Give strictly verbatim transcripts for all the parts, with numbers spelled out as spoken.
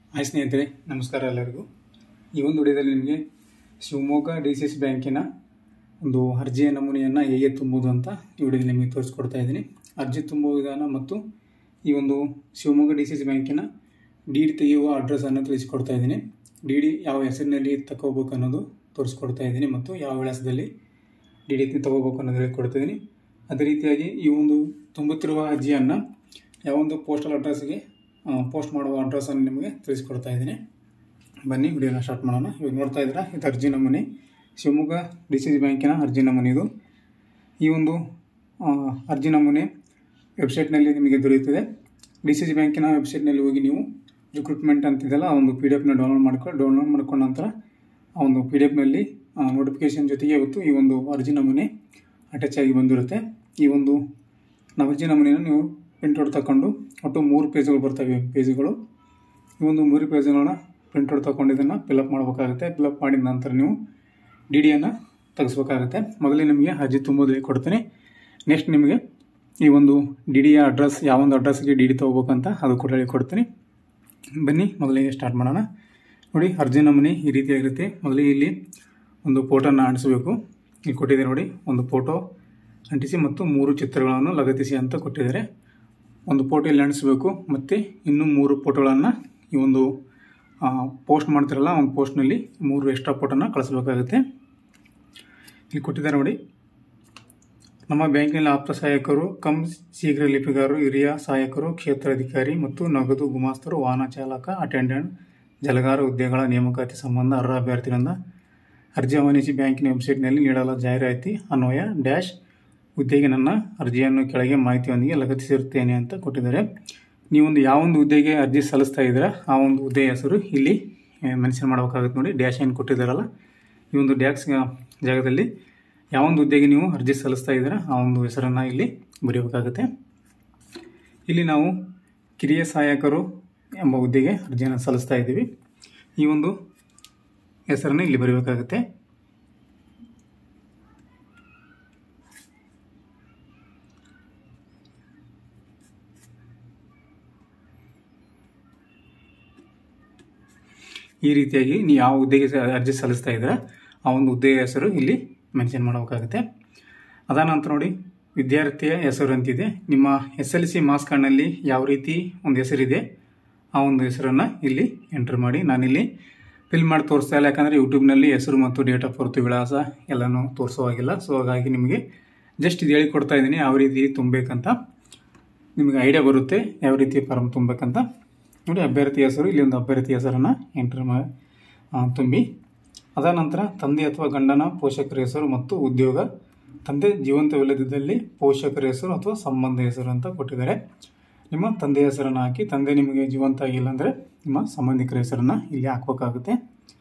Hi ಸ್ನೇಹಿತರೆ, ನಮಸ್ಕಾರ ಎಲ್ಲರಿಗೂ. ಈ ಒಂದು ವಿಡಿಯೋದಲ್ಲಿ ನಿಮಗೆ ಶಿವಮೊಗ್ಗ ಡಿ ಸಿ ಸಿ ಬ್ಯಾಂಕಿನ ಒಂದು ಅರ್ಜಿಯ ನಮೂನೆಯನ್ನು ಹೇಗೆ ತುಂಬುವುದು ಅಂತ ಈ ವಿಡಿಯೋದಲ್ಲಿ ನಿಮಗೆ ತೋರಿಸ್ಕೊಡ್ತಾ ಇದ್ದೀನಿ. ಅರ್ಜಿ ತುಂಬುವ ವಿಧಾನ ಮತ್ತು ಈ ಒಂದು ಶಿವಮೊಗ್ಗ ಡಿ ಸಿ ಸಿ ಬ್ಯಾಂಕಿನ ಡಿ ಡಿ ತೆಗೆಯುವ ಅಡ್ರೆಸ್ಸನ್ನು ತಿಳಿಸಿಕೊಡ್ತಾ ಇದ್ದೀನಿ. ಡಿ ಡಿ ಯಾವ ಹೆಸರಿನಲ್ಲಿ ತಗೋಬೇಕು ಅನ್ನೋದು ತೋರಿಸ್ಕೊಡ್ತಾ ಇದ್ದೀನಿ ಮತ್ತು ಯಾವ ವಿಳಾಸದಲ್ಲಿ ಡಿ ಡಿ ತಗೋಬೇಕು ಅನ್ನೋದು ಹೇಳಿಕೊಡ್ತಿದ್ದೀನಿ. ಅದೇ ರೀತಿಯಾಗಿ ಈ ಒಂದು ತುಂಬುತ್ತಿರುವ ಅರ್ಜಿಯನ್ನು ಯಾವೊಂದು ಪೋಸ್ಟಲ್ ಅಡ್ರೆಸ್ಗೆ ಪೋಸ್ಟ್ ಮಾಡುವ ಅಡ್ರೆಸ್ಸನ್ನು ನಿಮಗೆ ತಿಳಿಸ್ಕೊಡ್ತಾ ಇದ್ದೀನಿ. ಬನ್ನಿ ವಿಡಿಯೋನ ಸ್ಟಾರ್ಟ್ ಮಾಡೋಣ. ಇವಾಗ ನೋಡ್ತಾ ಇದ್ದೀರಾ, ಇದು ಅರ್ಜಿ ನಮೂನೆ, ಶಿವಮೊಗ್ಗ ಡಿ ಸಿ ಸಿ ಬ್ಯಾಂಕಿನ ಅರ್ಜಿ ನಮೂನೆ ಇದು. ಈ ಒಂದು ಅರ್ಜಿ ನಮೂನೆ ವೆಬ್ಸೈಟ್ನಲ್ಲಿ ನಿಮಗೆ ದೊರೆಯುತ್ತದೆ. ಡಿ ಸಿ ಸಿ ಬ್ಯಾಂಕಿನ ವೆಬ್ಸೈಟ್ನಲ್ಲಿ ಹೋಗಿ ನೀವು ರಿಕ್ರೂಟ್ಮೆಂಟ್ ಅಂತಿದೆಯಲ್ಲ ಆ ಒಂದು ಪಿ ಡಿ ಎಫ್ನ ಡೌನ್ಲೋಡ್ ಮಾಡ್ಕೊಂಡು ಡೌನ್ಲೋಡ್ ಮಾಡ್ಕೊಂಡ ನಂತರ ಆ ಒಂದು ಪಿ ಡಿ ಎಫ್ನಲ್ಲಿ ನೋಟಿಫಿಕೇಷನ್ ಜೊತೆಗೆ ಇವತ್ತು ಈ ಒಂದು ಅರ್ಜಿ ನಮೂನೆ ಅಟ್ಯಾಚ್ ಆಗಿ ಬಂದಿರುತ್ತೆ. ಈ ಒಂದು ನಾವು ಅರ್ಜಿ ನಮೂನೆಯನ್ನು ನೀವು ಪ್ರಿಂಟ್ಔಟ್ ತಗೊಂಡು ಒಟ್ಟು ಮೂರು ಪೇಜ್ಗಳು ಬರ್ತವೆ. ಪೇಜ್ಗಳು ಈ ಒಂದು ಮೂರು ಪೇಜ್ಗಳನ್ನ ಪ್ರಿಂಟ್ಔಟ್ ತಗೊಂಡು ಇದನ್ನು ಫಿಲಪ್ ಮಾಡಬೇಕಾಗುತ್ತೆ. ಫಿಲಪ್ ಮಾಡಿದ ನಂತರ ನೀವು ಡಿ ಡಿಯನ್ನು ತೆಗೆಸ್ಬೇಕಾಗುತ್ತೆ. ಮೊದಲೇ ನಿಮಗೆ ಅರ್ಜಿ ತುಂಬೋದು ಕೊಡ್ತೀನಿ. ನೆಕ್ಸ್ಟ್ ನಿಮಗೆ ಈ ಒಂದು ಡಿ ಡಿಯ ಅಡ್ರೆಸ್, ಯಾವೊಂದು ಅಡ್ರೆಸ್ಗೆ ಡಿ ಡಿ ತೊಗೋಬೇಕಂತ ಅದು ಕೂಡ ಹೇಳಿಕೊಡ್ತೀನಿ. ಬನ್ನಿ ಮೊದಲಿಗೆ ಸ್ಟಾರ್ಟ್ ಮಾಡೋಣ. ನೋಡಿ, ಅರ್ಜಿ ನಮೂನೆ ಈ ರೀತಿಯಾಗಿರುತ್ತೆ. ಮೊದಲಿಗೆ ಇಲ್ಲಿ ಒಂದು ಫೋಟೋನ ಅಂಟಿಸಬೇಕು. ಇಲ್ಲಿ ಕೊಟ್ಟಿದ್ದಾರೆ ನೋಡಿ, ಒಂದು ಫೋಟೋ ಅಂಟಿಸಿ ಮತ್ತು ಮೂರು ಚಿತ್ರಗಳನ್ನು ಲಗತ್ತಿಸಿ ಅಂತ ಕೊಟ್ಟಿದ್ದಾರೆ. ಒಂದು ಫೋಟೋ ಇಲ್ಲಿ ಅಂಟಿಸಬೇಕು ಮತ್ತು ಇನ್ನೂ ಮೂರು ಫೋಟೋಗಳನ್ನು ಈ ಒಂದು ಪೋಸ್ಟ್ ಮಾಡ್ತಿರಲ್ಲ ಒಂದು ಪೋಸ್ಟ್ನಲ್ಲಿ ಮೂರು ಎಕ್ಸ್ಟ್ರಾ ಫೋಟೋನ ಕಳಿಸ್ಬೇಕಾಗುತ್ತೆ. ಇಲ್ಲಿ ಕೊಟ್ಟಿದ್ದಾರೆ ನೋಡಿ, ನಮ್ಮ ಬ್ಯಾಂಕಿನಲ್ಲಿ ಆಪ್ತ ಸಹಾಯಕರು ಕಮ್ ಶೀಘ್ರ ಲಿಪಿಗಾರರು, ಹಿರಿಯ ಸಹಾಯಕರು, ಕ್ಷೇತ್ರಾಧಿಕಾರಿ ಮತ್ತು ನಗದು ಗುಮಾಸ್ತರು, ವಾಹನ ಚಾಲಕ, ಅಟೆಂಡೆಂಟ್, ಜಲಗಾರ ಹುದ್ದೆಗಳ ನೇಮಕಾತಿ ಸಂಬಂಧ ಅರ್ಹ ಅಭ್ಯರ್ಥಿಗಳಿಂದ ಅರ್ಜಿ ಆಹ್ವಾನಿಸಿ ಬ್ಯಾಂಕಿನ ವೆಬ್ಸೈಟ್ನಲ್ಲಿ ನೀಡಲು ಜಾಹೀರಾತಿ ಅನ್ವಯ ಡ್ಯಾಶ್ ಹುದ್ದೆಗೆ ನನ್ನ ಅರ್ಜಿಯನ್ನು ಕೆಳಗೆ ಮಾಹಿತಿಯೊಂದಿಗೆ ಲಗತ್ತಿಸಿರುತ್ತೇನೆ ಅಂತ ಕೊಟ್ಟಿದ್ದಾರೆ. ನೀವೊಂದು ಯಾವೊಂದು ಹುದ್ದೆಗೆ ಅರ್ಜಿ ಸಲ್ಲಿಸ್ತಾ ಇದ್ದೀರಾ ಆ ಒಂದು ಹುದ್ದೆಯ ಹೆಸರು ಇಲ್ಲಿ ಮೆನ್ಷನ್ ಮಾಡಬೇಕಾಗುತ್ತೆ. ನೋಡಿ, ಡ್ಯಾಶ್ ಏನು ಕೊಟ್ಟಿದ್ದಾರಲ್ಲ, ಈ ಒಂದು ಡ್ಯಾಕ್ಸ್ ಜಾಗದಲ್ಲಿ ಯಾವೊಂದು ಹುದ್ದೆಗೆ ನೀವು ಅರ್ಜಿ ಸಲ್ಲಿಸ್ತಾ ಇದ್ದೀರಾ ಆ ಒಂದು ಹೆಸರನ್ನು ಇಲ್ಲಿ ಬರೆಯಬೇಕಾಗುತ್ತೆ. ಇಲ್ಲಿ ನಾವು ಕಿರಿಯ ಸಹಾಯಕರು ಎಂಬ ಹುದ್ದೆಗೆ ಅರ್ಜಿಯನ್ನು ಸಲ್ಲಿಸ್ತಾ ಇದ್ದೀವಿ. ಈ ಒಂದು ಹೆಸರನ್ನು ಇಲ್ಲಿ ಬರೆಯಬೇಕಾಗುತ್ತೆ. ಈ ರೀತಿಯಾಗಿ ನೀವು ಯಾವ ಹುದ್ದೆಗೆ ಅರ್ಜಿ ಸಲ್ಲಿಸ್ತಾ ಇದ್ದೀರಾ ಆ ಒಂದು ಹುದ್ದೆಯ ಹೆಸರು ಇಲ್ಲಿ ಮೆನ್ಷನ್ ಮಾಡಬೇಕಾಗುತ್ತೆ. ಅದಾದ ನಂತರ ನೋಡಿ, ವಿದ್ಯಾರ್ಥಿಯ ಹೆಸರು ಅಂತಿದೆ. ನಿಮ್ಮ ಎಸ್ ಎಲ್ ಸಿ ಮಾರ್ಕ್ಸ್ ಕಾರ್ಡ್ನಲ್ಲಿ ಯಾವ ರೀತಿ ಒಂದು ಹೆಸರಿದೆ ಆ ಒಂದು ಹೆಸರನ್ನು ಇಲ್ಲಿ ಎಂಟ್ರ್ ಮಾಡಿ. ನಾನಿಲ್ಲಿ ಫಿಲ್ ಮಾಡಿ ತೋರಿಸ್ತಾ ಇಲ್ಲ, ಯಾಕಂದರೆ ಯೂಟ್ಯೂಬ್ನಲ್ಲಿ ಹೆಸರು ಮತ್ತು ಡೇಟ್ ಆಫ್ ಬರ್ತ್, ವಿಳಾಸ ಎಲ್ಲನೂ ತೋರಿಸುವಾಗಿಲ್ಲ. ಸೊ ಹಾಗಾಗಿ ನಿಮಗೆ ಜಸ್ಟ್ ಇದು ಹೇಳಿಕೊಡ್ತಾ ಇದ್ದೀನಿ ಯಾವ ರೀತಿ ತುಂಬಬೇಕಂತ. ನಿಮಗೆ ಐಡಿಯಾ ಬರುತ್ತೆ ಯಾವ ರೀತಿ ಫಾರ್ಮ್ ತುಂಬಬೇಕಂತ. ನೋಡಿ, ಅಭ್ಯರ್ಥಿ ಹೆಸರು, ಇಲ್ಲಿ ಒಂದು ಅಭ್ಯರ್ಥಿ ಹೆಸರನ್ನು ಎಂಟ್ರ್ ಮಾಡಿ ತುಂಬಿ. ಅದಾದ ನಂತರ ತಂದೆ ಅಥವಾ ಗಂಡನ ಪೋಷಕರ ಹೆಸರು ಮತ್ತು ಉದ್ಯೋಗ. ತಂದೆ ಜೀವಂತವಿಲ್ಲದಿದ್ದಲ್ಲಿ ಪೋಷಕರ ಹೆಸರು ಅಥವಾ ಸಂಬಂಧ ಹೆಸರು ಅಂತ ಕೊಟ್ಟಿದ್ದಾರೆ. ನಿಮ್ಮ ತಂದೆ ಹೆಸರನ್ನು ಹಾಕಿ. ತಂದೆ ನಿಮಗೆ ಜೀವಂತ ಆಗಿಲ್ಲ ಅಂದರೆ ನಿಮ್ಮ ಸಂಬಂಧಿಕರ ಹೆಸರನ್ನು ಇಲ್ಲಿ ಹಾಕಬೇಕಾಗುತ್ತೆ.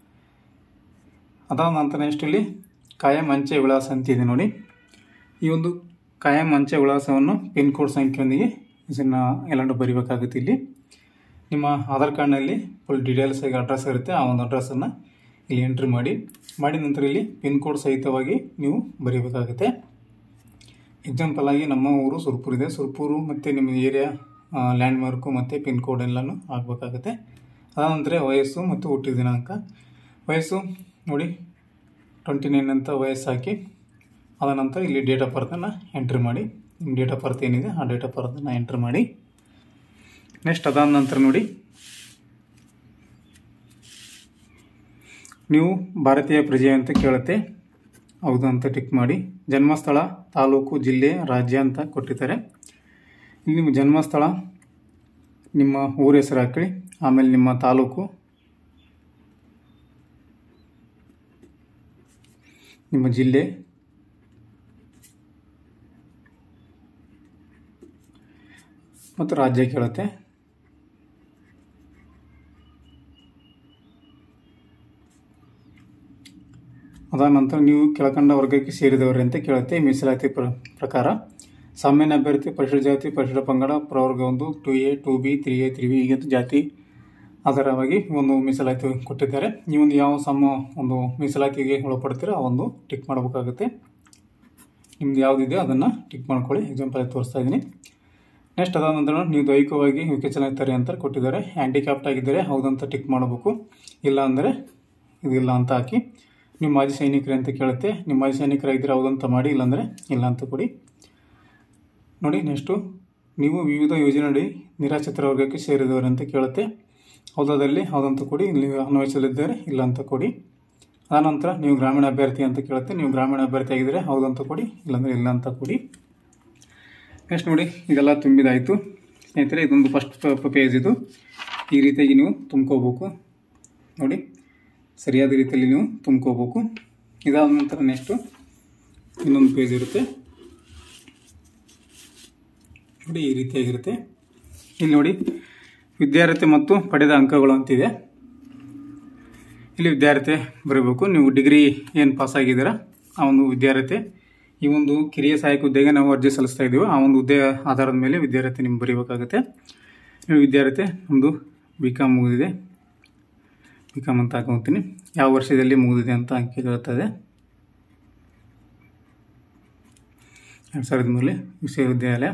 ಅದಾದ ನಂತರ ನೆಕ್ಸ್ಟ್ ಇಲ್ಲಿ ಕಾಯಂ ಅಂಚೆ ವಿಳಾಸ ಅಂತಿದೆ ನೋಡಿ. ಈ ಒಂದು ಕಾಯಂ ಅಂಚೆ ವಿಳಾಸವನ್ನು ಪಿನ್ ಕೋಡ್ ಸಂಖ್ಯೆಯೊಂದಿಗೆ ಇದನ್ನು ಎಲ್ಲರೂ ಬರೀಬೇಕಾಗುತ್ತೆ. ಇಲ್ಲಿ ನಿಮ್ಮ ಆಧಾರ್ ಕಾರ್ಡ್ನಲ್ಲಿ ಫುಲ್ ಡೀಟೇಲ್ಸ್ ಆಗಿ ಅಡ್ರೆಸ್ ಇರುತ್ತೆ, ಆ ಒಂದು ಅಡ್ರೆಸ್ಸನ್ನು ಇಲ್ಲಿ ಎಂಟ್ರಿ ಮಾಡಿ. ಮಾಡಿದ ನಂತರ ಇಲ್ಲಿ ಪಿನ್ ಕೋಡ್ ಸಹಿತವಾಗಿ ನೀವು ಬರೀಬೇಕಾಗುತ್ತೆ. ಎಕ್ಸಾಂಪಲ್ ಆಗಿ ನಮ್ಮ ಊರು ಸುರ್ಪುರ್ ಇದೆ, ಸುರ್ಪುರು ಮತ್ತು ನಿಮ್ಮ ಏರಿಯಾ ಲ್ಯಾಂಡ್ ಮಾರ್ಕು ಮತ್ತು ಪಿನ್ ಕೋಡ್ ಎಲ್ಲನೂ ಹಾಕಬೇಕಾಗುತ್ತೆ. ಅದಾದ ನಂತರ ವಯಸ್ಸು ಮತ್ತು ಹುಟ್ಟಿದ ದಿನಾಂಕ. ವಯಸ್ಸು ನೋಡಿ ಟ್ವೆಂಟಿ ನೈನ್ ಅಂತ ವಯಸ್ಸು ಹಾಕಿ. ಅದ ನಂತರ ಇಲ್ಲಿ ಡೇಟ್ ಆಫ್ ಬರ್ತನ್ನು ಎಂಟ್ರಿ ಮಾಡಿ. ನಿಮ್ಮ ಡೇಟ್ ಆಫ್ ಬರ್ತ್ ಏನಿದೆ ಆ ಡೇಟ್ ಆಫ್ ಬರ್ತನ್ನು ಎಂಟ್ರಿ ಮಾಡಿ. ನೆಕ್ಸ್ಟ್ ಅದಾದ ನಂತರ ನೋಡಿ, ನೀವು ಭಾರತೀಯ ಪ್ರಜೆ ಅಂತ ಕೇಳುತ್ತೆ, ಹೌದು ಅಂತ ಟಿಕ್ ಮಾಡಿ. ಜನ್ಮಸ್ಥಳ, ತಾಲೂಕು, ಜಿಲ್ಲೆ, ರಾಜ್ಯ ಅಂತ ಕೊಟ್ಟಿದ್ದಾರೆ. ಇಲ್ಲಿ ನಿಮ್ಮ ಜನ್ಮಸ್ಥಳ, ನಿಮ್ಮ ಊರ ಹೆಸರು ಹಾಕಿ. ಆಮೇಲೆ ನಿಮ್ಮ ತಾಲೂಕು, ನಿಮ್ಮ ಜಿಲ್ಲೆ, ಮತ್ತು ರಾಜ್ಯ ಕೇಳುತ್ತೆ. ಅದಾದ ನಂತರ ನೀವು ಕೆಳಕಂಡ ವರ್ಗಕ್ಕೆ ಸೇರಿದವರೇ ಅಂತ ಕೇಳುತ್ತೆ. ಮೀಸಲಾತಿ ಪ್ರ ಪ್ರಕಾರ ಸಾಮಾನ್ಯ ಅಭ್ಯರ್ಥಿ, ಪರಿಶಿಷ್ಟ ಜಾತಿ, ಪರಿಶಿಷ್ಟ ಪಂಗಡ, ಪ್ರವರ್ಗ ಒಂದು, two A, two B, three A, three B, ಹೀಗೆ ಜಾತಿ ಆಧಾರವಾಗಿ ಒಂದು ಮೀಸಲಾತಿ ಕೊಟ್ಟಿದ್ದಾರೆ. ಈ ಒಂದು ಯಾವ ಸಮ ಒಂದು ಮೀಸಲಾತಿಗೆ ಒಳಪಡ್ತೀರೋ ಆ ಒಂದು ಟಿಕ್ ಮಾಡಬೇಕಾಗುತ್ತೆ. ನಿಮ್ದು ಯಾವುದಿದೆಯೋ ಅದನ್ನು ಟಿಕ್ ಮಾಡ್ಕೊಳ್ಳಿ. ಎಕ್ಸಾಂಪಲ್ ತೋರಿಸ್ತಾ ಇದ್ದೀನಿ. ನೆಕ್ಸ್ಟ್ ಅದಾದ ನಂತರ ನೀವು ದೈಹಿಕವಾಗಿ ವಿಕಲಚೇತನರಿದ್ದೀರಿ ಅಂತ ಕೊಟ್ಟಿದ್ದಾರೆ. ಹ್ಯಾಂಡಿಕ್ಯಾಪ್ಟ್ ಆಗಿದ್ದರೆ ಹೌದಂತ ಟಿಕ್ ಮಾಡಬೇಕು, ಇಲ್ಲ ಅಂದರೆ ಇದಿಲ್ಲ ಅಂತ ಹಾಕಿ. ನೀವು ಮಾಜಿ ಸೈನಿಕರೇ ಅಂತ ಕೇಳುತ್ತೆ, ನೀವು ಮಾಜಿ ಸೈನಿಕರಾಗಿದ್ದರೆ ಹೌದಂತ ಮಾಡಿ, ಇಲ್ಲಾಂದರೆ ಇಲ್ಲ ಅಂತ ಕೊಡಿ. ನೋಡಿ ನೆಕ್ಸ್ಟು ನೀವು ವಿವಿಧ ಯೋಜನೆಯಡಿ ನಿರಾಶ್ರಿತರ ವರ್ಗಕ್ಕೆ ಸೇರಿದವರು ಅಂತ ಕೇಳುತ್ತೆ. ಹೌದಾದಲ್ಲಿ ಹೌದಂತ ಕೊಡಿ, ಇಲ್ಲಿ ಅನ್ವಯಿಸಲಿದ್ದಾರೆ ಇಲ್ಲ ಅಂತ ಕೊಡಿ. ಆನಂತರ ನೀವು ಗ್ರಾಮೀಣ ಅಭ್ಯರ್ಥಿ ಅಂತ ಕೇಳುತ್ತೆ, ನೀವು ಗ್ರಾಮೀಣ ಅಭ್ಯರ್ಥಿ ಆಗಿದ್ದರೆ ಹೌದಂತ ಕೊಡಿ, ಇಲ್ಲಾಂದರೆ ಇಲ್ಲ ಅಂತ ಕೊಡಿ. ನೆಕ್ಸ್ಟ್ ನೋಡಿ ಇದೆಲ್ಲ ತುಂಬಿದಾಯಿತು ಸ್ನೇಹಿತರೆ. ಇದೊಂದು ಫಸ್ಟ್ ಪೇಜ್ ಇದು. ಈ ರೀತಿಯಾಗಿ ನೀವು ತುಂಬ್ಕೋಬೇಕು. ನೋಡಿ ಸರಿಯಾದ ರೀತಿಯಲ್ಲಿ ನೀವು ತುಂಬ್ಕೋಬೇಕು. ಇದಾದ ನಂತರ ನೆಕ್ಸ್ಟು ಇನ್ನೊಂದು ಪೇಜ್ ಇರುತ್ತೆ ನೋಡಿ, ಈ ರೀತಿಯಾಗಿರುತ್ತೆ. ಇಲ್ಲಿ ನೋಡಿ ವಿದ್ಯಾರ್ಥಿ ಮತ್ತು ಪಡೆದ ಅಂಕಗಳು ಅಂತಿದೆ. ಇಲ್ಲಿ ವಿದ್ಯಾರ್ಥಿ ಬರೀಬೇಕು. ನೀವು ಡಿಗ್ರಿ ಏನು ಪಾಸ್ ಆಗಿದ್ದೀರಾ ಆ ಒಂದು ವಿದ್ಯಾರ್ಥಿ ಈ ಒಂದು ಕಿರಿಯ ಸಹಾಯಕ ಹುದ್ದೆಗೆ ನಾವು ಅರ್ಜಿ ಸಲ್ಲಿಸ್ತಾ ಇದ್ದೀವಿ, ಆ ಒಂದು ಹುದ್ದೆ ಆಧಾರದ ಮೇಲೆ ವಿದ್ಯಾರ್ಥಿ ನಿಮ್ಗೆ ಬರೀಬೇಕಾಗುತ್ತೆ. ನೀವು ವಿದ್ಯಾರ್ಥಿ ನಮ್ಮದು ಬಿ ಕಾಮ್ ಮುಗಿದಿದೆ, ಬಿ ಕಾಮ್ ಅಂತ ಹಾಕೊಂತೀನಿ. ಯಾವ ವರ್ಷದಲ್ಲಿ ಮುಗಿದಿದೆ ಅಂತ ಅಂಕೆ ಕೇಳ್ತದೆ. ಎರಡು ಸಾವಿರದ ಮೂರರಲ್ಲಿ ವಿಶ್ವವಿದ್ಯಾಲಯ.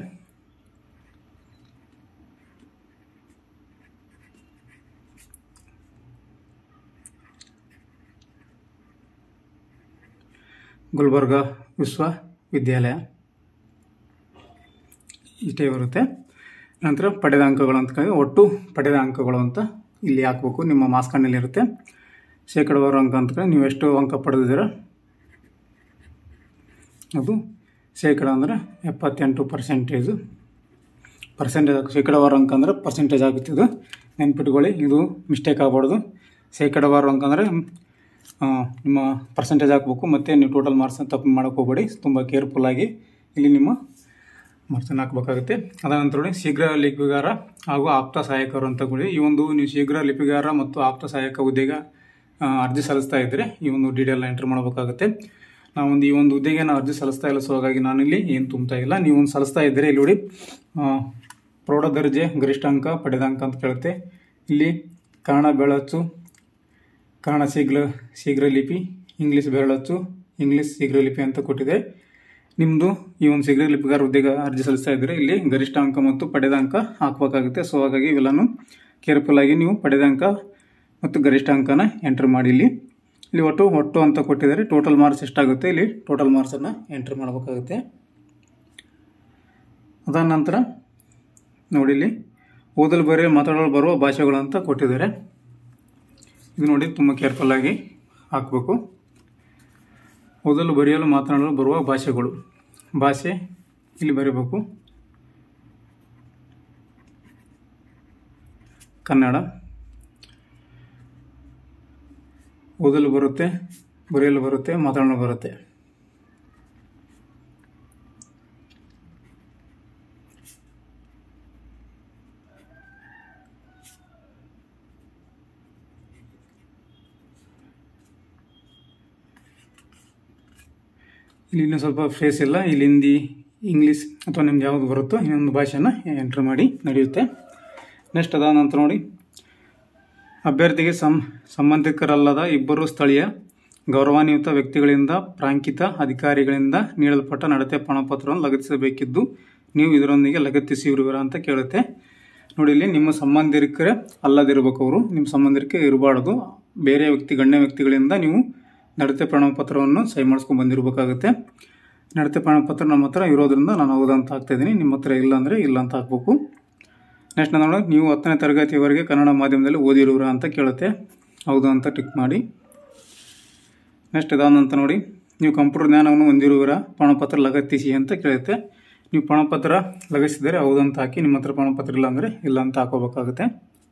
ಗುಲ್ಬರ್ಗ ವಿಶ್ವವಿದ್ಯಾಲಯ ಇಷ್ಟೇ ಬರುತ್ತೆ. ನಂತರ ಪಡೆದ ಅಂಕಗಳು ಅಂತ ಕೇಳಿ ಒಟ್ಟು ಪಡೆದ ಅಂಕಗಳು ಅಂತ ಇಲ್ಲಿ ಹಾಕಬೇಕು. ನಿಮ್ಮ ಮಾರ್ಕ್ಸ್ ಕಾರ್ಡ್ನಲ್ಲಿ ಇರುತ್ತೆ ಶೇಕಡಾವಾರು ಅಂಕ ಅಂತ ಕೇಳಿ ನೀವು ಎಷ್ಟು ಅಂಕ ಪಡೆದಿದ್ದೀರ ಅದು ಶೇಕಡ ಅಂದರೆ ಎಪ್ಪತ್ತೆಂಟು ಪರ್ಸೆಂಟೇಜು ಪರ್ಸೆಂಟೇಜ್ ಶೇಕಡಾವಾರು ಅಂಕ ಅಂದರೆ ಪರ್ಸೆಂಟೇಜ್ ಆಗುತ್ತೆ. ಇದು ನೆನ್ಪಿಟ್ಕೊಳ್ಳಿ, ಇದು ಮಿಸ್ಟೇಕ್ ಆಗಬಾರ್ದು. ಶೇಕಡಾವಾರು ಅಂಕ ಅಂದರೆ ನಿಮ್ಮ ಪರ್ಸೆಂಟೇಜ್ ಹಾಕಬೇಕು, ಮತ್ತು ನೀವು ಟೋಟಲ್ ಮಾರ್ಕ್ಸ್ ತಪ್ಪು ಮಾಡೋಕ್ಕೆ ಹೋಗಬೇಡಿ. ತುಂಬ ಕೇರ್ಫುಲ್ಲಾಗಿ ಇಲ್ಲಿ ನಿಮ್ಮ ಮಾರ್ಕ್ಸನ್ನು ಹಾಕಬೇಕಾಗುತ್ತೆ. ಅದಾನಂತರ ನೋಡಿ ಶೀಘ್ರ ಲಿಪಿಗಾರ ಹಾಗೂ ಆಪ್ತ ಸಹಾಯಕರು ಅಂತ ಕೊಡಿ. ಈ ಒಂದು ನೀವು ಶೀಘ್ರ ಲಿಪಿಗಾರ ಮತ್ತು ಆಪ್ತ ಸಹಾಯಕ ಹುದ್ದೆಗೆ ಅರ್ಜಿ ಸಲ್ಲಿಸ್ತಾ ಇದ್ದರೆ ಈ ಒಂದು ಡೀಟೇಲ್ನ ಎಂಟ್ರ್ ಮಾಡಬೇಕಾಗುತ್ತೆ. ನಾವೊಂದು ಈ ಒಂದು ಹುದ್ದೆಗೆ ನಾನು ಅರ್ಜಿ ಸಲ್ಲಿಸ್ತಾ ಇಲ್ಲ, ಸೊ ಹಾಗಾಗಿ ನಾನಿಲ್ಲಿ ಏನು ತುಂಬ್ತಾ ಇಲ್ಲ. ನೀವು ಒಂದು ಸಲ್ಲಿಸ್ತಾ ಇದ್ದರೆ ಇಲ್ಲಿ ನೋಡಿ ಪ್ರೌಢ ದರ್ಜೆ ಗರಿಷ್ಠ ಅಂಕ ಪಡೆದ ಅಂಕ ಅಂತ ಕೇಳುತ್ತೆ. ಇಲ್ಲಿ ಕನ್ನಡ ಬೆರಳಚ್ಚು, ಕನ್ನಡ ಶೀಘ್ರ ಶೀಘ್ರ ಲಿಪಿ, ಇಂಗ್ಲೀಷ್ ಬೆರಳಚ್ಚು, ಇಂಗ್ಲೀಷ್ ಶೀಘ್ರ ಲಿಪಿ ಅಂತ ಕೊಟ್ಟಿದೆ. ನಿಮ್ಮದು ಈ ಒಂದು ಶೀಘ್ರ ಲಿಪಿಗಾರ ಹುದ್ದೆಗೆ ಅರ್ಜಿ ಸಲ್ಲಿಸ್ತಾ ಇದ್ದರೆ ಇಲ್ಲಿ ಗರಿಷ್ಠ ಅಂಕ ಮತ್ತು ಪಡೆದ ಅಂಕ ಹಾಕಬೇಕಾಗುತ್ತೆ. ಸೊ ಹಾಗಾಗಿ ಇವೆಲ್ಲನೂ ಕೇರ್ಫುಲ್ಲಾಗಿ ನೀವು ಪಡೆದ ಅಂಕ ಮತ್ತು ಗರಿಷ್ಠ ಅಂಕನ ಎಂಟ್ರ್ ಮಾಡಿ. ಇಲ್ಲಿ ಇಲ್ಲಿ ಒಟ್ಟು ಒಟ್ಟು ಅಂತ ಕೊಟ್ಟಿದ್ದಾರೆ. ಟೋಟಲ್ ಮಾರ್ಕ್ಸ್ ಎಷ್ಟಾಗುತ್ತೆ ಇಲ್ಲಿ ಟೋಟಲ್ ಮಾರ್ಕ್ಸನ್ನು ಎಂಟ್ರ್ ಮಾಡಬೇಕಾಗುತ್ತೆ. ಅದಾದ ನಂತರ ನೋಡಿ ಇಲ್ಲಿ ಓದಲು ಬರೆಯಲು ಮಾತಾಡಲು ಬರುವ ಭಾಷೆಗಳು ಅಂತ ಕೊಟ್ಟಿದ್ದಾರೆ. ಇದು ನೋಡಿ ತುಂಬ ಕೇರ್ಫುಲ್ಲಾಗಿ ಹಾಕಬೇಕು. ಓದಲು ಬರೆಯಲು ಮಾತನಾಡಲು ಬರುವ ಭಾಷೆಗಳು, ಭಾಷೆ ಇಲ್ಲಿ ಬರೀಬೇಕು. ಕನ್ನಡ. ಓದಲು ಬರುತ್ತೆ, ಬರೆಯಲು ಬರುತ್ತೆ, ಮಾತನಾಡಲು ಬರುತ್ತೆ. ಇಲ್ಲಿ ಇನ್ನೂ ಸ್ವಲ್ಪ ಫೇಸ್ ಇಲ್ಲ. ಇಲ್ಲಿ ಹಿಂದಿ, ಇಂಗ್ಲೀಷ್ ಅಥವಾ ನಿಮ್ದು ಯಾವುದು ಬರುತ್ತೋ ಇನ್ನೊಂದು ಭಾಷೆನ ಎಂಟ್ರ್ ಮಾಡಿ ನಡೆಯುತ್ತೆ. ನೆಕ್ಸ್ಟ್ ಅದಾದ ನಂತರ ನೋಡಿ ಅಭ್ಯರ್ಥಿಗೆ ಸಂ ಸಂಬಂಧಿಕರಲ್ಲದ ಇಬ್ಬರು ಸ್ಥಳೀಯ ಗೌರವಾನ್ವಿತ ವ್ಯಕ್ತಿಗಳಿಂದ ಪ್ರಾಂಕಿತ ಅಧಿಕಾರಿಗಳಿಂದ ನೀಡಲ್ಪಟ್ಟ ನಡತೆ ಪ್ರಮಾಣಪತ್ರವನ್ನು ಲಗತ್ತಿಸಬೇಕಿದ್ದು ನೀವು ಇದರೊಂದಿಗೆ ಲಗತ್ತಿಸಿರುವಿರಾ ಅಂತ ಕೇಳುತ್ತೆ. ನೋಡಿ ಇಲ್ಲಿ ನಿಮ್ಮ ಸಂಬಂಧಿಕರೇ ಅಲ್ಲದಿರಬೇಕು, ಅವರು ನಿಮ್ಮ ಸಂಬಂಧಿಕರೇ ಇರಬಾರ್ದು. ಬೇರೆ ವ್ಯಕ್ತಿ ಗಣ್ಯ ವ್ಯಕ್ತಿಗಳಿಂದ ನೀವು ನಡತೆ ಪ್ರಮಾಣಪತ್ರವನ್ನು ಸಹಿ ಮಾಡಿಸ್ಕೊಂಡು ಬಂದಿರಬೇಕಾಗುತ್ತೆ. ನಡತೆ ಪ್ರಮಾಣಪತ್ರ ನಮ್ಮ ಹತ್ರ ಇರೋದ್ರಿಂದ ನಾನು ಹೌದು ಅಂತ ಹಾಕ್ತಾಯಿದ್ದೀನಿ. ನಿಮ್ಮ ಹತ್ರ ಇಲ್ಲ ಅಂದರೆ ಇಲ್ಲ ಅಂತ ಹಾಕಬೇಕು. ನೆಕ್ಸ್ಟ್ ನಾನು ನೀವು ಹತ್ತನೇ ತರಗತಿಯವರೆಗೆ ಕನ್ನಡ ಮಾಧ್ಯಮದಲ್ಲಿ ಓದಿರುವಿರಾ ಅಂತ ಕೇಳುತ್ತೆ. ಹೌದು ಅಂತ ಟಿಕ್ ಮಾಡಿ. ನೆಕ್ಸ್ಟ್ ಇದಾದಂತ ನೋಡಿ ನೀವು ಕಂಪ್ಯೂಟರ್ ಜ್ಞಾನವನ್ನು ಹೊಂದಿರುವಿರಾ, ಪ್ರಮಾಣಪತ್ರ ಲಗತ್ತಿಸಿ ಅಂತ ಕೇಳುತ್ತೆ. ನೀವು ಪ್ರಮಾಣಪತ್ರ ಲಗತ್ತಿಸಿದರೆ ಹೌದು ಅಂತ ಹಾಕಿ, ನಿಮ್ಮ ಹತ್ರ ಪ್ರಮಾಣಪತ್ರ ಇಲ್ಲ ಅಂದರೆ ಇಲ್ಲ ಅಂತ ಹಾಕೋಬೇಕಾಗುತ್ತೆ.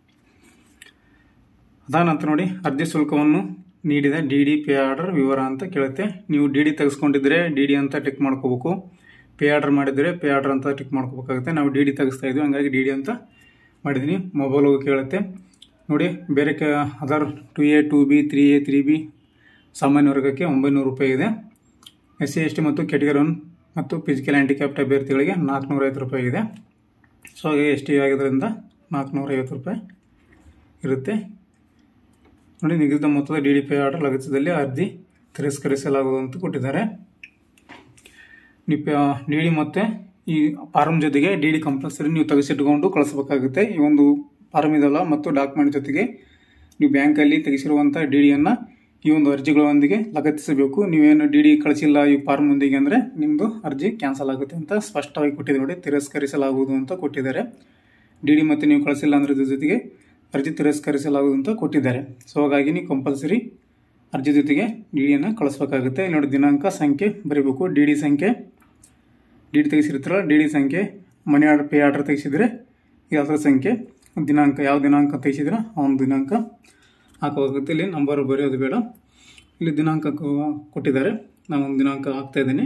ಅದಾದ ನಂತರ ನೋಡಿ ಅರ್ಜಿ ಶುಲ್ಕವನ್ನು ನೀಡಿದ ಡಿ ಡಿ ಪೇ ಆರ್ಡರ್ ವಿವರ ಅಂತ ಕೇಳುತ್ತೆ. ನೀವು ಡಿ ಡಿ ತೆಗೆಸ್ಕೊಂಡಿದ್ರೆ ಡಿ ಡಿ ಅಂತ ಟಿಕ್ ಮಾಡ್ಕೋಬೇಕು. ಪೇ ಆರ್ಡರ್ ಮಾಡಿದರೆ ಪೇ ಆರ್ಡರ್ ಅಂತ ಟಿಕ್ ಮಾಡ್ಕೋಬೇಕಾಗುತ್ತೆ. ನಾವು ಡಿ ಡಿ ತೆಗೆಸ್ತಾ ಇದ್ವಿ, ಹಂಗಾಗಿ ಡಿ ಡಿ ಅಂತ ಮಾಡಿದ್ದೀನಿ. ಮೊಬೈಲ್ ಹೋಗಿ ಕೇಳುತ್ತೆ. ನೋಡಿ ಬೇರೆ ಕ other two A two B three A three B ಸಾಮಾನ್ಯ ವರ್ಗಕ್ಕೆ ಒಂಬೈನೂರು ರೂಪಾಯಿ ಇದೆ. ಎಸ್ ಸಿ ಎಸ್ ಟಿ ಮತ್ತು ಕೆಟಗರಿ ಒನ್ ಮತ್ತು ಫಿಸಿಕಲ್ ಹ್ಯಾಂಡಿಕ್ಯಾಪ್ಟ್ ಅಭ್ಯರ್ಥಿಗಳಿಗೆ ನಾಲ್ಕುನೂರೈವತ್ತು ರೂಪಾಯಿ ಇದೆ. ಸೊ ಹಾಗೆ ಎಸ್ ಟಿ ಆಗಿದ್ದರಿಂದ ನಾಲ್ಕುನೂರೈವತ್ತು ರೂಪಾಯಿ ಇರುತ್ತೆ. ನೋಡಿ ನಿಗದಿತ ಮೊತ್ತದ ಡಿ ಡಿ ಪೇ ಆರ್ಡರ್ ಲಗತ್ತಿಸಿದಲ್ಲಿ ಅರ್ಜಿ ತಿರಸ್ಕರಿಸಲಾಗುವುದು ಅಂತ ಕೊಟ್ಟಿದ್ದಾರೆ. ನೀವು ಡಿ ಡಿ ಮತ್ತು ಈ ಫಾರಂ ಜೊತೆಗೆ ಡಿ ಡಿ ಕಂಪಲ್ಸರಿ ನೀವು ತೆಗೆಸಿಟ್ಕೊಂಡು ಕಳಿಸ್ಬೇಕಾಗುತ್ತೆ. ಈ ಒಂದು ಫಾರಂ ಇದಲ್ಲ ಮತ್ತು ಡಾಕ್ಯುಮೆಂಟ್ ಜೊತೆಗೆ ನೀವು ಬ್ಯಾಂಕಲ್ಲಿ ತೆಗೆಸಿರುವಂಥ ಡಿ ಡಿಯನ್ನು ಈ ಒಂದು ಅರ್ಜಿಗಳೊಂದಿಗೆ ಲಗತ್ತಿಸಬೇಕು. ನೀವೇನು ಡಿ ಡಿ ಕಳಿಸಿಲ್ಲ ಈ ಫಾರ್ಮ್ ಒಂದಿಗೆ ಅಂದರೆ ನಿಮ್ಮದು ಅರ್ಜಿ ಕ್ಯಾನ್ಸಲ್ ಆಗುತ್ತೆ ಅಂತ ಸ್ಪಷ್ಟವಾಗಿ ಕೊಟ್ಟಿದೆ ನೋಡಿ. ತಿರಸ್ಕರಿಸಲಾಗುವುದು ಅಂತ ಕೊಟ್ಟಿದ್ದಾರೆ. ಡಿ ಡಿ ಮತ್ತು ನೀವು ಕಳಿಸಿಲ್ಲ ಅಂದ್ರೆ ಜೊತೆಗೆ ಅರ್ಜಿ ತಿರಸ್ಕರಿಸಲಾಗುವುದು ಅಂತ ಕೊಟ್ಟಿದ್ದಾರೆ. ಸೊ ಹಾಗಾಗಿ ನೀವು ಕಂಪಲ್ಸರಿ ಅರ್ಜಿ ಜೊತೆಗೆ ಡಿ ಡಿಯನ್ನು ಕಳಿಸ್ಬೇಕಾಗುತ್ತೆ. ನೋಡಿ ದಿನಾಂಕ ಸಂಖ್ಯೆ ಬರೀಬೇಕು. ಡಿ ಡಿ ಸಂಖ್ಯೆ, ಡಿ ಡಿ ತೆಗೆಸಿರ್ತಾರಲ್ಲ ಡಿ ಡಿ ಸಂಖ್ಯೆ, ಮನಿ ಆರ್ಡರ್ ಪೇ ಆರ್ಡರ್ ತೆಗೆಸಿದ್ರೆ ಈ ಅದರ ಸಂಖ್ಯೆ, ದಿನಾಂಕ ಯಾವ ದಿನಾಂಕ ತೆಗೆಸಿದ್ರೆ ಆ ಒಂದು ದಿನಾಂಕ ಹಾಕಬೇಕಾಗುತ್ತೆ. ಇಲ್ಲಿ ನಂಬರ್ ಬರೆಯೋದು ಬೇಡ, ಇಲ್ಲಿ ದಿನಾಂಕ ಕೊಟ್ಟಿದ್ದಾರೆ. ನಾನು ಒಂದು ದಿನಾಂಕ ಹಾಕ್ತಾ ಇದ್ದೀನಿ.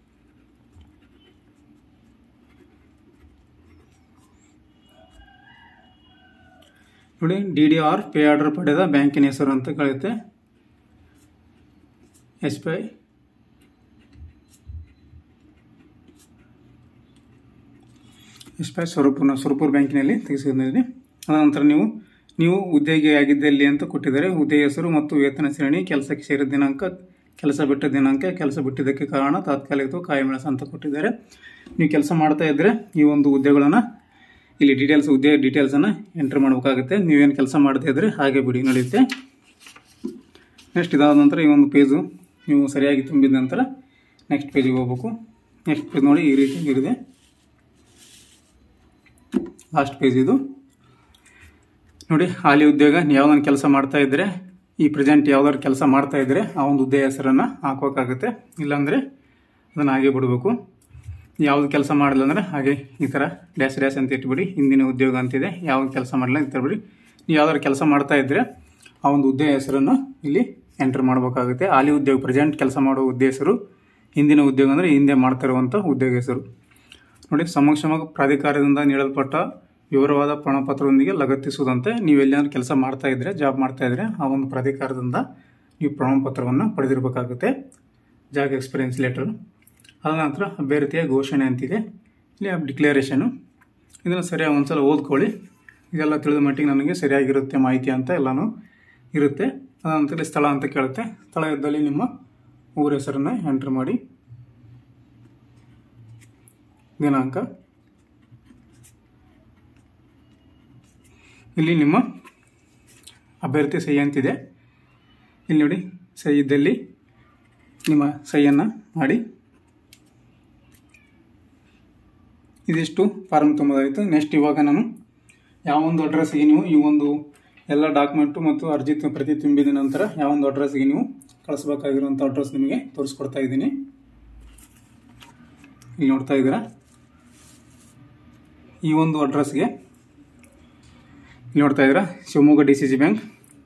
ನೋಡಿ D D or pay order ಪಡೆದ ಬ್ಯಾಂಕಿನ ಹೆಸರು ಅಂತ ಕಳೆಯುತ್ತೆ. S B I S B I ಸ್ವರೂಪನ ಸ್ವರೂಪೂರ್ ಬ್ಯಾಂಕಿನಲ್ಲಿ ತೆಗೆಸಿದ್ದೀನಿ. ಅನಂತರ ನೀವು ನೀವು ಉದ್ಯೋಗಿಯಾಗಿದ್ದಲ್ಲಿ ಅಂತ ಕೊಟ್ಟಿದ್ದಾರೆ. ಹುದ್ದೆ ಹೆಸರು ಮತ್ತು ವೇತನ ಶ್ರೇಣಿ, ಕೆಲಸಕ್ಕೆ ಸೇರಿದ ದಿನಾಂಕ, ಕೆಲಸ ಬಿಟ್ಟ ದಿನಾಂಕ, ಕೆಲಸ ಬಿಟ್ಟಿದ್ದಕ್ಕೆ ಕಾರಣ, ತಾತ್ಕಾಲಿಕ ಕಾಯಮಿಳಸ ಅಂತ ಕೊಟ್ಟಿದ್ದಾರೆ. ನೀವು ಕೆಲಸ ಮಾಡ್ತಾ ಇದ್ದರೆ ಈ ಒಂದು ಹುದ್ದೆಗಳನ್ನು ಇಲ್ಲಿ ಡೀಟೇಲ್ಸ್ ಹುದ್ದೆ ಡೀಟೇಲ್ಸನ್ನು ಎಂಟ್ರಿ ಮಾಡಬೇಕಾಗುತ್ತೆ. ನೀವೇನು ಕೆಲಸ ಮಾಡ್ತಾ ಇದ್ದರೆ ಹಾಗೆ ಬಿಡಿ ನಡೆಯುತ್ತೆ. ನೆಕ್ಸ್ಟ್ ಇದಾದ ನಂತರ ಈ ಒಂದು ಪೇಜು ನೀವು ಸರಿಯಾಗಿ ತುಂಬಿದ ನಂತರ ನೆಕ್ಸ್ಟ್ ಪೇಜಿಗೆ ಹೋಗ್ಬೇಕು. ನೆಕ್ಸ್ಟ್ ಪೇಜ್ ನೋಡಿ ಈ ರೀತಿ ಇರಿದೆ. ಲಾಸ್ಟ್ ಪೇಜ್ ಇದು ನೋಡಿ. ಹಾಲಿ ಉದ್ಯೋಗ ಯಾವುದನ್ನು ಕೆಲಸ ಮಾಡ್ತಾ ಇದ್ದರೆ, ಈ ಪ್ರೆಸೆಂಟ್ ಯಾವ್ದಾದ್ರು ಕೆಲಸ ಮಾಡ್ತಾ ಇದ್ದರೆ ಆ ಒಂದು ಹುದ್ದೆ ಹೆಸರನ್ನು ಹಾಕೋಕ್ಕಾಗುತ್ತೆ. ಇಲ್ಲಾಂದರೆ ಅದನ್ನು ಹಾಗೆ ಬಿಡಬೇಕು. ಯಾವುದು ಕೆಲಸ ಮಾಡಿಲ್ಲ ಅಂದರೆ ಹಾಗೆ ಈ ಥರ ಡ್ಯಾಶ್ ಡ್ಯಾಶ್ ಅಂತ ಇಟ್ಬಿಡಿ. ಹಿಂದಿನ ಉದ್ಯೋಗ ಅಂತಿದೆ, ಯಾವ್ದು ಕೆಲಸ ಮಾಡಿಲ್ಲ ಅಂತ ಬಿಡಿ. ನೀವು ಯಾವ್ದಾದ್ರು ಕೆಲಸ ಮಾಡ್ತಾ ಇದ್ದರೆ ಆ ಒಂದು ಹುದ್ದೆ ಹೆಸರನ್ನು ಇಲ್ಲಿ ಎಂಟ್ರ್ ಮಾಡಬೇಕಾಗುತ್ತೆ. ಹಾಲಿ ಉದ್ಯೋಗ ಪ್ರೆಸೆಂಟ್ ಕೆಲಸ ಮಾಡೋ ಹುದ್ದೆ ಹೆಸರು, ಹಿಂದಿನ ಉದ್ಯೋಗ ಅಂದರೆ ಹಿಂದೆ ಮಾಡ್ತಾ ಇರುವಂಥ ಉದ್ಯೋಗ ಹೆಸರು ನೋಡಿ. ಸಮಕ್ಷಮ ಪ್ರಾಧಿಕಾರದಿಂದ ನೀಡಲ್ಪಟ್ಟ ವಿವರವಾದ ಪ್ರಮಾಣಪತ್ರದೊಂದಿಗೆ ಲಗತ್ತಿಸುವುದಂತೆ ನೀವು ಎಲ್ಲಿಯಾದ್ರೂ ಕೆಲಸ ಮಾಡ್ತಾ ಇದ್ದರೆ, ಜಾಬ್ ಮಾಡ್ತಾ ಇದ್ದರೆ ಆ ಒಂದು ಪ್ರಾಧಿಕಾರದಿಂದ ನೀವು ಪ್ರಮಾಣಪತ್ರವನ್ನು ಪಡೆದಿರಬೇಕಾಗುತ್ತೆ. Job experience letter. ಅದ ನಂತರ ಅಭ್ಯರ್ಥಿಯ ಘೋಷಣೆ ಅಂತಿದೆ, ಇಲ್ಲಿ ಡಿಕ್ಲರೇಷನು. ಇದನ್ನು ಸರಿಯಾಗಿ ಒಂದ್ಸಲ ಓದ್ಕೊಳ್ಳಿ. ಇದೆಲ್ಲ ತಿಳಿದ ಮಟ್ಟಿಗೆ ನನಗೆ ಸರಿಯಾಗಿರುತ್ತೆ ಮಾಹಿತಿ ಅಂತ ಎಲ್ಲನೂ ಇರುತ್ತೆ. ಅದಂತರ ಸ್ಥಳ ಅಂತ ಕೇಳುತ್ತೆ. ಸ್ಥಳ ಇದ್ದಲ್ಲಿ ನಿಮ್ಮ ಊರ ಹೆಸರನ್ನು ಎಂಟ್ರ್ ಮಾಡಿ, ದಿನಾಂಕ, ಇಲ್ಲಿ ನಿಮ್ಮ ಅಭ್ಯರ್ಥಿ ಸಹಿ ಅಂತಿದೆ. ಇಲ್ಲಿ ನೋಡಿ ಸಹಿ ಇದ್ದಲ್ಲಿ ನಿಮ್ಮ ಸಹಿಯನ್ನು ಮಾಡಿ. ಇದಿಷ್ಟು ಫಾರ್ಮ್ ತುಂಬೋದಾಯಿತು. ನೆಕ್ಸ್ಟ್ ಇವಾಗ ನಾನು ಯಾವೊಂದು ಅಡ್ರೆಸ್ಗೆ ನೀವು ಈ ಒಂದು ಎಲ್ಲ ಡಾಕ್ಯುಮೆಂಟು ಮತ್ತು ಅರ್ಜಿ ಪ್ರತಿ ತುಂಬಿದ ನಂತರ ಯಾವೊಂದು ಅಡ್ರೆಸ್ಗೆ ನೀವು ಕಳಿಸ್ಬೇಕಾಗಿರುವಂಥ ಅಡ್ರೆಸ್ ನಿಮಗೆ ತೋರಿಸ್ಕೊಡ್ತಾ ಇದ್ದೀನಿ. ಇಲ್ಲಿ ನೋಡ್ತಾ ಇದ್ದೀರಾ, ಈ ಒಂದು ಅಡ್ರೆಸ್ಗೆ ಇಲ್ಲಿ ನೋಡ್ತಾ ಇದ್ದೀರಾ, Shivamogga D C C bank.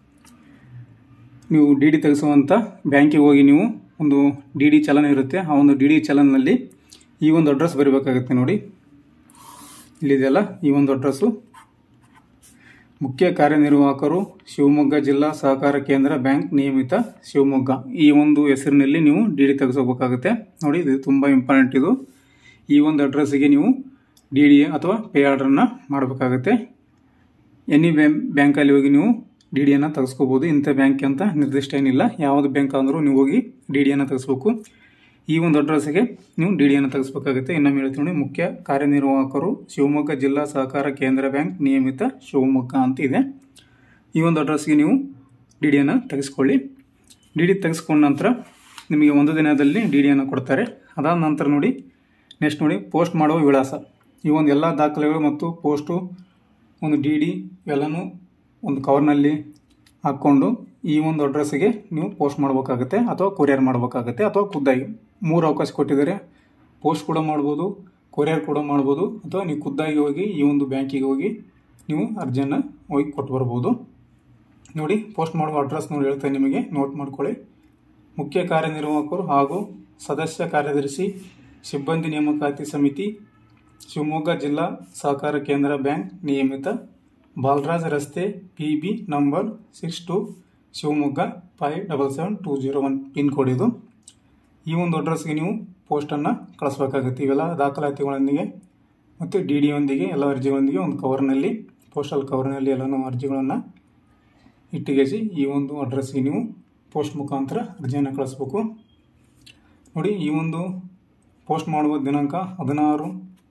ನೀವು ಡಿ ಡಿ ತೆಗೆಸುವಂಥ ಬ್ಯಾಂಕಿಗೆ ಹೋಗಿ ನೀವು ಒಂದು ಡಿ ಡಿ ಚಲನ್ ಇರುತ್ತೆ. ಆ ಒಂದು ಡಿ ಡಿ ಚಲನ್ನಲ್ಲಿ ಈ ಒಂದು ಅಡ್ರೆಸ್ ಬರೀಬೇಕಾಗುತ್ತೆ ನೋಡಿ. ಇಲ್ಲಿದೆಯಲ್ಲ ಈ ಒಂದು ಅಡ್ರೆಸ್ಸು. ಮುಖ್ಯ ಕಾರ್ಯನಿರ್ವಾಹಕರು ಶಿವಮೊಗ್ಗ ಜಿಲ್ಲಾ ಸಹಕಾರ ಕೇಂದ್ರ ಬ್ಯಾಂಕ್ ನಿಯಮಿತ ಶಿವಮೊಗ್ಗ, ಈ ಒಂದು ಹೆಸರಿನಲ್ಲಿ ನೀವು ಡಿ ಡಿ ತೆಗೆಸೋಬೇಕಾಗುತ್ತೆ ನೋಡಿ. ಇದು ತುಂಬ ಇಂಪಾರ್ಟೆಂಟ್. ಇದು ಈ ಒಂದು ಅಡ್ರೆಸ್ಸಿಗೆ ನೀವು ಡಿ ಡಿ ಅಥವಾ ಪೇ ಆರ್ಡ್ರನ್ನು ಮಾಡಬೇಕಾಗುತ್ತೆ. ಎನಿ ಬ್ಯಾಂಕಲ್ಲಿ ಹೋಗಿ ನೀವು ಡಿ ಡಿಯನ್ನು ತೆಗೆಸ್ಕೋಬೋದು. ಇಂಥ ಬ್ಯಾಂಕ್ ಅಂತ ನಿರ್ದಿಷ್ಟ ಏನಿಲ್ಲ, ಯಾವುದು ಬ್ಯಾಂಕ್ ಅಂದರೂ ನೀವು ಹೋಗಿ ಡಿ ಡಿಯನ್ನು ತೆಗೆಸ್ಬೇಕು. ಈ ಒಂದು ಅಡ್ರೆಸ್ಸಿಗೆ ನೀವು ಡಿ ಡಿಯನ್ನು ತೆಗೆಸ್ಬೇಕಾಗುತ್ತೆ. ಇನ್ನೊಮ್ಮೆ ಹೇಳ್ತೀನಿ ನೋಡಿ, ಮುಖ್ಯ ಕಾರ್ಯನಿರ್ವಾಹಕರು ಶಿವಮೊಗ್ಗ ಜಿಲ್ಲಾ ಸಹಕಾರ ಕೇಂದ್ರ ಬ್ಯಾಂಕ್ ನಿಯಮಿತ ಶಿವಮೊಗ್ಗ ಅಂತ ಇದೆ. ಈ ಒಂದು ಅಡ್ರೆಸ್ಗೆ ನೀವು ಡಿ ಡಿಯನ್ನು ತೆಗೆಸ್ಕೊಳ್ಳಿ. ಡಿ ಡಿ ತೆಗೆಸ್ಕೊಂಡ ನಂತರ ನಿಮಗೆ ಒಂದು ದಿನದಲ್ಲಿ ಡಿ ಡಿಯನ್ನು ಕೊಡ್ತಾರೆ. ಅದಾದ ನಂತರ ನೋಡಿ ನೆಕ್ಸ್ಟ್ ನೋಡಿ ಪೋಸ್ಟ್ ಮಾಡುವ ವಿಳಾಸ. ಈ ಒಂದು ಎಲ್ಲ ದಾಖಲೆಗಳು ಮತ್ತು ಪೋಸ್ಟು ಒಂದು ಡಿ ಡಿ ಎಲ್ಲನೂ ಒಂದು ಕವರ್ನಲ್ಲಿ ಹಾಕ್ಕೊಂಡು ಈ ಒಂದು ಅಡ್ರೆಸ್ಸಿಗೆ ನೀವು ಪೋಸ್ಟ್ ಮಾಡಬೇಕಾಗುತ್ತೆ ಅಥವಾ ಕೊರಿಯರ್ ಮಾಡಬೇಕಾಗುತ್ತೆ ಅಥವಾ ಖುದ್ದಾಗಿ. ಮೂರು ಅವಕಾಶ ಕೊಟ್ಟಿದ್ದಾರೆ. ಪೋಸ್ಟ್ ಕೂಡ ಮಾಡ್ಬೋದು, ಕೊರಿಯರ್ ಕೂಡ ಮಾಡ್ಬೋದು, ಅಥವಾ ನೀವು ಖುದ್ದಾಗಿ ಹೋಗಿ ಈ ಒಂದು ಬ್ಯಾಂಕಿಗೆ ಹೋಗಿ ನೀವು ಅರ್ಜಿಯನ್ನು ಹೋಗಿ ಕೊಟ್ಟು ಬರ್ಬೋದು ನೋಡಿ. ಪೋಸ್ಟ್ ಮಾಡುವ ಅಡ್ರೆಸ್ ನೋಡಿ ಹೇಳ್ತೇನೆ ನಿಮಗೆ, ನೋಟ್ ಮಾಡ್ಕೊಳ್ಳಿ. ಮುಖ್ಯ ಕಾರ್ಯನಿರ್ವಾಹಕರು ಹಾಗೂ ಸದಸ್ಯ ಕಾರ್ಯದರ್ಶಿ ಸಿಬ್ಬಂದಿ ನೇಮಕಾತಿ ಸಮಿತಿ ಶಿವಮೊಗ್ಗ ಜಿಲ್ಲಾ ಸಹಕಾರ ಕೇಂದ್ರ ಬ್ಯಾಂಕ್ ನಿಯಮಿತ ಬಾಲರಾಜ್ ರಸ್ತೆ P B number six two Shivamogga five double seven two zero one pin code ಇದು. ಈ ಒಂದು ಅಡ್ರೆಸ್ಗೆ ನೀವು ಪೋಸ್ಟನ್ನು ಕಳಿಸ್ಬೇಕಾಗುತ್ತೆ. ಇವೆಲ್ಲ ದಾಖಲಾತಿಗಳೊಂದಿಗೆ ಮತ್ತು ಡಿ ಡಿಯೊಂದಿಗೆ ಎಲ್ಲ ಅರ್ಜಿಗಳೊಂದಿಗೆ ಒಂದು ಕವರ್ನಲ್ಲಿ, ಪೋಸ್ಟಲ್ ಕವರ್ನಲ್ಲಿ ಎಲ್ಲನೂ ಅರ್ಜಿಗಳನ್ನು ಇಟ್ಟಿಗೆಸಿ ಈ ಒಂದು ಅಡ್ರೆಸ್ಗೆ ನೀವು ಪೋಸ್ಟ್ ಮುಖಾಂತರ ಅರ್ಜಿಯನ್ನು ಕಳಿಸ್ಬೇಕು ನೋಡಿ. ಈ ಒಂದು ಪೋಸ್ಟ್ ಮಾಡುವ ದಿನಾಂಕ ಹದಿನಾರು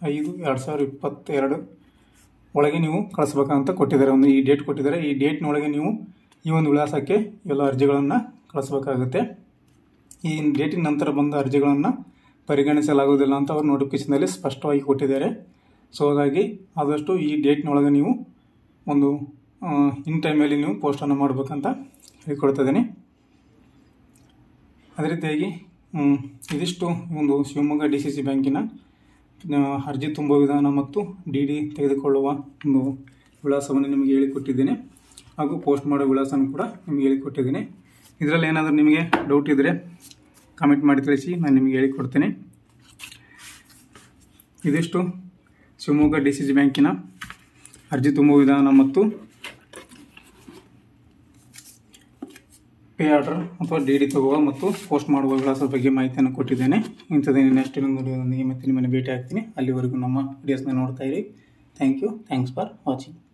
ಐದು ಎರಡು ಸಾವಿರದ ಇಪ್ಪತ್ತೆರಡು ಒಳಗೆ ನೀವು ಕಳಿಸ್ಬೇಕಂತ ಕೊಟ್ಟಿದ್ದಾರೆ. ಒಂದು ಈ ಡೇಟ್ ಕೊಟ್ಟಿದ್ದಾರೆ. ಈ ಡೇಟ್ನೊಳಗೆ ನೀವು ಈ ಒಂದು ವಿಳಾಸಕ್ಕೆ ಎಲ್ಲ ಅರ್ಜಿಗಳನ್ನು ಕಳಿಸ್ಬೇಕಾಗುತ್ತೆ. ಈ ಡೇಟಿನ ನಂತರ ಬಂದ ಅರ್ಜಿಗಳನ್ನು ಪರಿಗಣಿಸಲಾಗುವುದಿಲ್ಲ ಅಂತ ಅವರು ನೋಟಿಫಿಕೇಶನಲ್ಲಿ ಸ್ಪಷ್ಟವಾಗಿ ಕೊಟ್ಟಿದ್ದಾರೆ. ಸೊ ಹಾಗಾಗಿ ಆದಷ್ಟು ಈ ಡೇಟ್ನೊಳಗೆ ನೀವು ಒಂದು ಇನ್ ಟೈಮಲ್ಲಿ ನೀವು ಪೋಸ್ಟನ್ನು ಮಾಡಬೇಕಂತ ಹೇಳಿಕೊಡ್ತಿದ್ದೀನಿ. ಅದೇ ರೀತಿಯಾಗಿ ಇದಿಷ್ಟು ಒಂದು ಶಿವಮೊಗ್ಗ ಡಿ ಸಿ ಸಿ ಬ್ಯಾಂಕಿನ ಅರ್ಜಿ ತುಂಬುವ ವಿಧಾನ ಮತ್ತು ಡಿ ಡಿ ತೆಗೆದುಕೊಳ್ಳುವ ಒಂದು ವಿಳಾಸವನ್ನು ನಿಮಗೆ ಹೇಳಿಕೊಟ್ಟಿದ್ದೇನೆ. ಹಾಗೂ ಪೋಸ್ಟ್ ಮಾಡೋ ವಿಳಾಸವನ್ನು ಕೂಡ ನಿಮಗೆ ಹೇಳಿಕೊಟ್ಟಿದ್ದೀನಿ. ಇದರಲ್ಲಿ ಏನಾದರೂ ನಿಮಗೆ ಡೌಟ್ ಇದ್ದರೆ ಕಾಮೆಂಟ್ ಮಾಡಿ ತಿಳಿಸಿ, ನಾನು ನಿಮಗೆ ಹೇಳಿಕೊಡ್ತೇನೆ. ಇದಿಷ್ಟು ಶಿವಮೊಗ್ಗ ಡಿ ಸಿ ಸಿ ಬ್ಯಾಂಕಿನ ಅರ್ಜಿ ತುಂಬುವ ವಿಧಾನ ಮತ್ತು ಪೇ ಆರ್ಡರ್ ಅಥವಾ ಡಿ ಡಿ ತಗುವ ಮತ್ತು ಪೋಸ್ಟ್ ಮಾಡುವ ವಿಳಾಸದ ಬಗ್ಗೆ ಮಾಹಿತಿಯನ್ನು ಕೊಟ್ಟಿದ್ದೇನೆ. ಇಂಥದ್ದೇ ನೆಕ್ಸ್ಟ್ ಇನ್ನೊಂದು ವಿಡಿಯೋದೊಂದಿಗೆ ಮತ್ತೆ ನಿಮ್ಮನ್ನು ಭೇಟಿ ಆಗ್ತೀನಿ. ಅಲ್ಲಿವರೆಗೂ ನಮ್ಮ ವಿಡಿಯೋಸ್ನ ನೋಡ್ತಾ ಇರಿ. Thank you. Thanks for watching.